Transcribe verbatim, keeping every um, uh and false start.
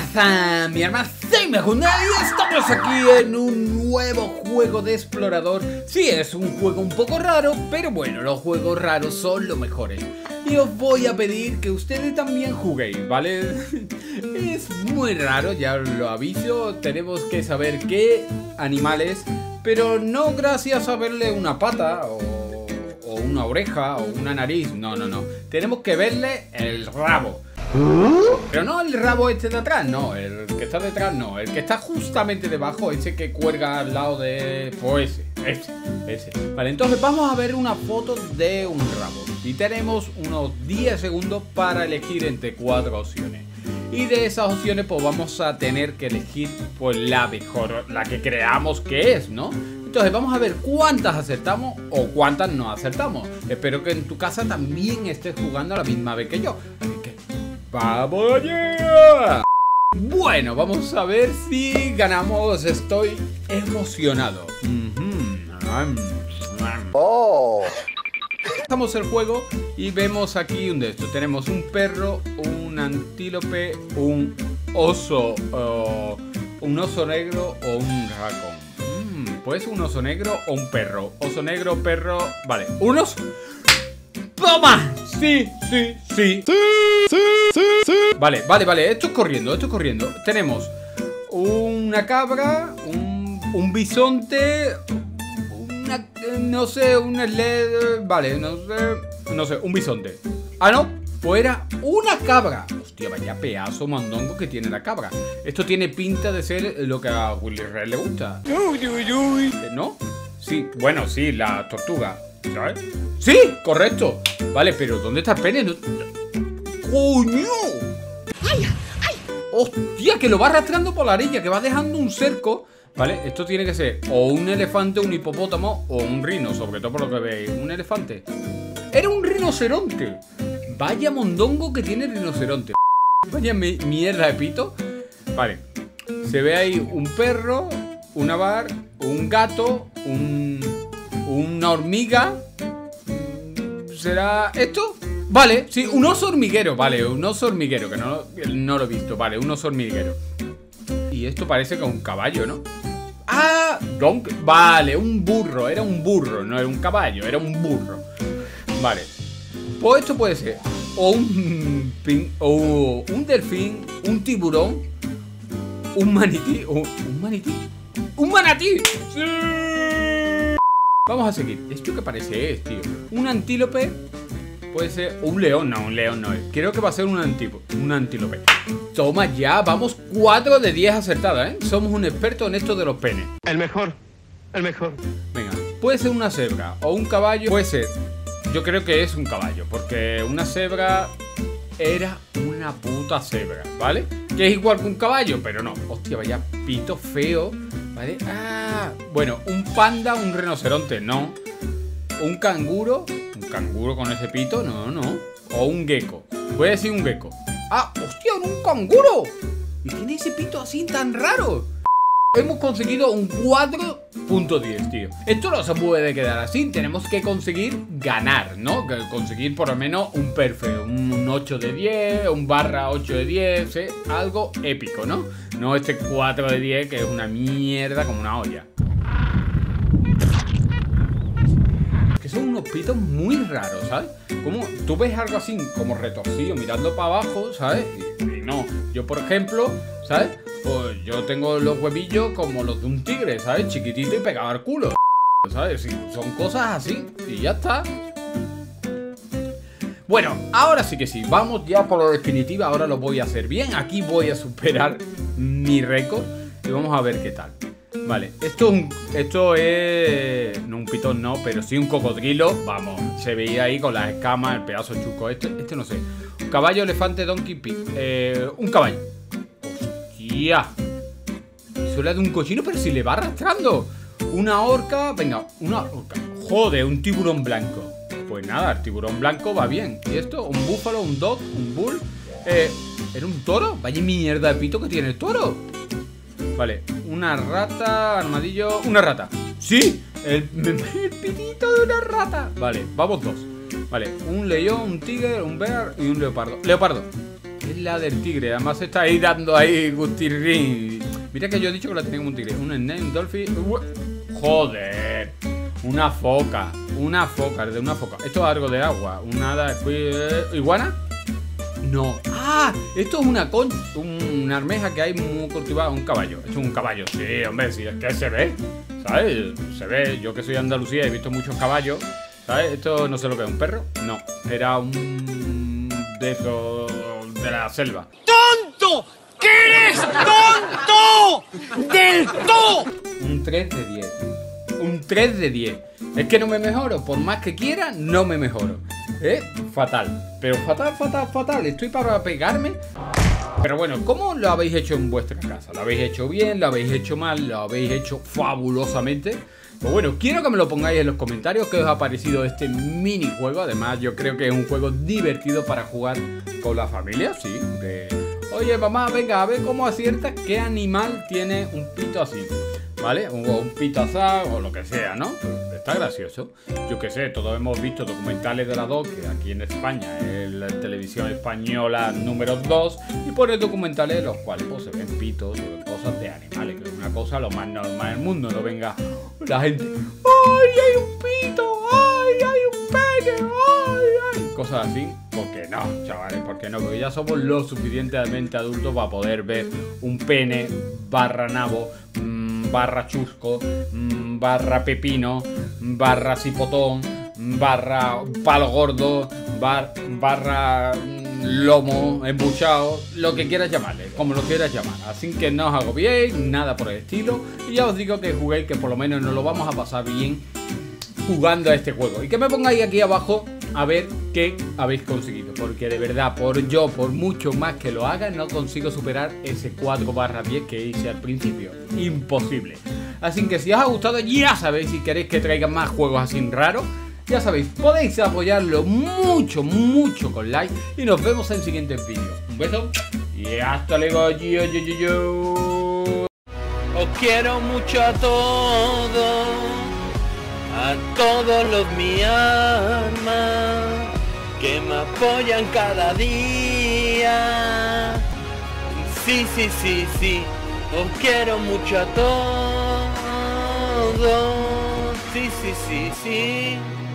pasa? Mi arma se me junta y estamos aquí en un nuevo juego de explorador. Sí, es un juego un poco raro, pero bueno, los juegos raros son los mejores. Y os voy a pedir que ustedes también juguéis, ¿vale? Es muy raro, ya lo aviso. Tenemos que saber qué animales, pero no gracias a verle una pata o, o una oreja o una nariz. No, no, no. Tenemos que verle el rabo. Pero no el rabo este de atrás, no, el que está detrás no, el que está justamente debajo, ese que cuelga al lado de... Pues ese, ese, ese. Vale, entonces vamos a ver una foto de un rabo. Y tenemos unos diez segundos para elegir entre cuatro opciones. Y de esas opciones pues vamos a tener que elegir pues la mejor, la que creamos que es, ¿no? Entonces vamos a ver cuántas acertamos o cuántas no acertamos. Espero que en tu casa también estés jugando a la misma vez que yo. Así que ¡vamos allá! Bueno, vamos a ver si ganamos. Estoy emocionado. Oh. Empezamos el juego y vemos aquí un de estos. Tenemos un perro, un antílope, un oso, uh, un oso negro o un racón. Mm, pues un oso negro o un perro. Oso negro, perro. Vale, un oso. ¡Toma! Sí, sí, sí. Sí, sí, sí, sí. Vale, vale, vale. Esto es corriendo, esto es corriendo. Tenemos una cabra, un, un bisonte, una, no sé, un sled. Vale, no sé, no sé, un bisonte. Ah, no, pues era una cabra. Hostia, vaya pedazo mandongo que tiene la cabra. Esto tiene pinta de ser lo que a Willy Red le gusta. ¿No? Sí, bueno, sí, la tortuga. ¿Sabes? ¡Sí! ¡Correcto! Vale, pero ¿dónde está el pene? No... ¡Coño! ¡Ay! ¡Ay! ¡Hostia! Que lo va arrastrando por la orilla, que va dejando un cerco. Vale, esto tiene que ser o un elefante, un hipopótamo o un rino, sobre todo por lo que veis. ¿Un elefante? ¡Era un rinoceronte! Vaya mondongo que tiene el rinoceronte. Vaya mi mierda de pito. Vale, se ve ahí un perro, una bar, un gato, un... una hormiga. ¿Será esto? Vale, sí, un oso hormiguero. Vale, un oso hormiguero, que no, no lo he visto. Vale, un oso hormiguero. Y esto parece que es un caballo, ¿no? Ah, donkey. Vale, un burro. Era un burro, no era un caballo, era un burro. Vale. Pues esto puede ser o un pin, o un delfín, un tiburón, un manití, o un manití. ¡Un manatí! ¡Sí! Vamos a seguir. ¿Esto qué parece es, tío? Un antílope. Puede ser un león. No, un león no es. Creo que va a ser un antílope. Un antílope. Toma ya. Vamos cuatro de diez acertadas, ¿eh? Somos un experto en esto de los penes. El mejor. El mejor. Venga. Puede ser una cebra o un caballo. Puede ser. Yo creo que es un caballo. Porque una cebra era una puta cebra, ¿vale? Que es igual que un caballo, pero no. Hostia, vaya pito feo. ¿Vale? Ah, bueno, un panda, un rinoceronte, no. Un canguro, un canguro con ese pito, no, no. O un gecko, voy a decir un gecko. Ah, hostia, un canguro. Y tiene ese pito así tan raro. Hemos conseguido un cuatro punto diez, tío. Esto no se puede quedar así. Tenemos que conseguir ganar, ¿no? Conseguir por lo menos un perfecto. Un ocho de diez, un barra ocho de diez, ¿eh? Algo épico, ¿no? No este cuatro de diez que es una mierda como una olla. Que son unos pitos muy raros, ¿sabes? Como tú ves algo así como retorcido mirando para abajo, ¿sabes? Y, y no. Yo, por ejemplo, ¿sabes? Pues yo tengo los huevillos como los de un tigre, ¿sabes? Chiquitito y pegado al culo, ¿sabes? Sí, son cosas así y ya está. Bueno, ahora sí que sí, vamos ya por lo definitivo. Ahora lo voy a hacer bien. Aquí voy a superar mi récord y vamos a ver qué tal. Vale, esto es un, esto es no un pitón, no, pero sí un cocodrilo. Vamos, se veía ahí con las escamas, el pedazo chuco. Este, este no sé. Un caballo, elefante, donkey, pig. Eh, un caballo. ¡Hostia! Eso era de un cochino, pero si le va arrastrando. Una orca, venga, una orca. Joder, un tiburón blanco. Pues nada, el tiburón blanco va bien. ¿Y esto? Un búfalo, un dog, un bull. Eh, ¿era un toro? Vaya mierda de pito que tiene el toro. Vale, una rata, armadillo. Una rata. ¡Sí! El, el pitito de una rata. Vale, vamos dos. Vale, un león, un tigre, un bear y un leopardo. Leopardo. Es la del tigre. Además está ahí dando ahí gustirrín. Mira que yo he dicho que la tenía como un tigre. Un Name Dolphin. Joder. Una foca. Una foca. De una foca. Esto es algo de agua. Una hada. ¿Iguana? No. Ah, esto es una con una armeja que hay muy cultivada. Un caballo. Esto es un caballo. Sí, hombre, si es que se ve. ¿Sabes? Se ve. Yo que soy de Andalucía he visto muchos caballos. ¿Sabes? Esto no sé lo que es. ¿Un perro? No. Era un... de esos... de la selva. ¡Tonto! ¡Que eres tonto! ¡Del todo! Un tres de diez. Un tres de diez. Es que no me mejoro. Por más que quiera, no me mejoro. Es fatal. Pero fatal, fatal, fatal. Estoy para pegarme. Pero bueno, ¿cómo lo habéis hecho en vuestra casa? ¿Lo habéis hecho bien? ¿Lo habéis hecho mal? ¿Lo habéis hecho fabulosamente? Pues bueno, quiero que me lo pongáis en los comentarios qué os ha parecido este minijuego. Además, yo creo que es un juego divertido para jugar con la familia, sí. De, oye, mamá, venga, a ver cómo acierta qué animal tiene un pito así, ¿vale? O un pito asado o lo que sea, ¿no? Está gracioso. Yo qué sé, todos hemos visto documentales de la dos, que aquí en España es la televisión española número dos, y pone documentales en los cuales pues, se ven pitos o cosas de animales, que es una cosa lo más normal del mundo. No venga la gente, ¡ay, hay un pito! ¡Ay, hay un pene! ¡Ay, ay! Cosas así. Porque no, chavales, porque no, porque ya somos lo suficientemente adultos para poder ver un pene barra nabo, mmm, barra chusco, mmm, barra pepino, barra cipotón, barra palo gordo, bar, barra mmm, lomo embuchado, lo que quieras llamarle, como lo quieras llamar. Así que no os agobiéis, nada por el estilo. Y ya os digo que juguéis, que por lo menos nos lo vamos a pasar bien jugando a este juego. Y que me pongáis aquí abajo a ver qué habéis conseguido, porque de verdad, por yo, por mucho más que lo haga, no consigo superar ese cuatro barra diez que hice al principio. Imposible. Así que si os ha gustado, ya sabéis, si queréis que traiga más juegos así raros, ya sabéis, podéis apoyarlo mucho, mucho con like. Y nos vemos en siguientes vídeos. Un beso y hasta luego. Yo, yo, yo, yo. Os quiero mucho a todos, a todos los mi alma, que me apoyan cada día. Sí, sí, sí, sí, os quiero mucho a todos. Sí, sí, sí, sí.